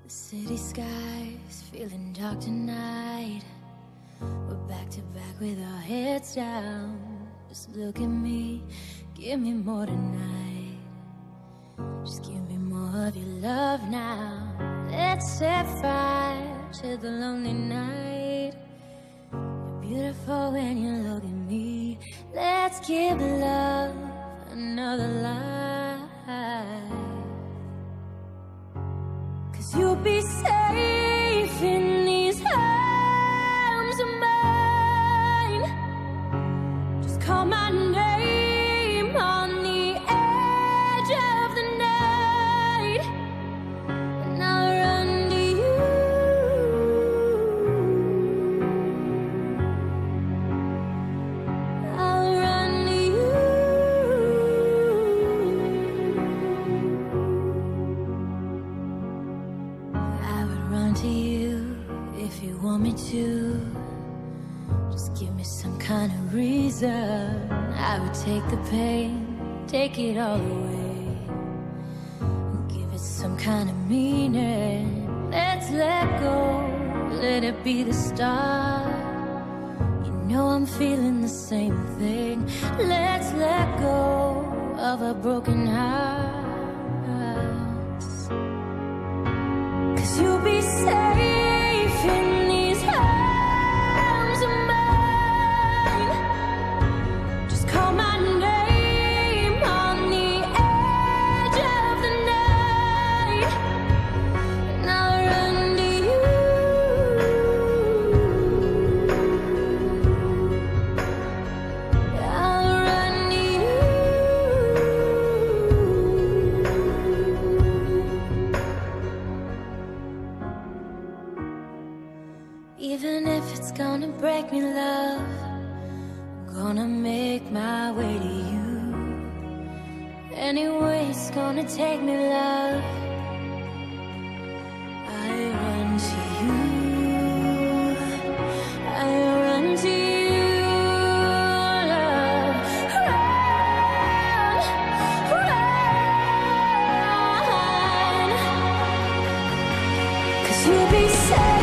The city sky's feeling dark tonight. We're back to back with our heads down. Just look at me, give me more tonight. Just give me more of your love now. Let's set fire to the lonely night. You're beautiful when you look at me. Let's give love another life. 'Cause you'll be safe in these arms of mine. Just call my name on the edge of the night, and I'll run to you. I'll run to you. I would run to you if you want me to. Just give me some kind of reason. I would take the pain, take it all away, and give it some kind of meaning. Let's let go, let it be the start. You know I'm feeling the same thing. Let's let go of our broken hearts. 'Cause you'll be safe in these arms of mine. Just call my name on the edge of the night, and I'll run to you. I'll run to you. Even if it's gonna break me, love, I'm gonna make my way to you. Anyway it's gonna take me, love, I run to you. I run to you, love. Run, run. 'Cause you'll be safe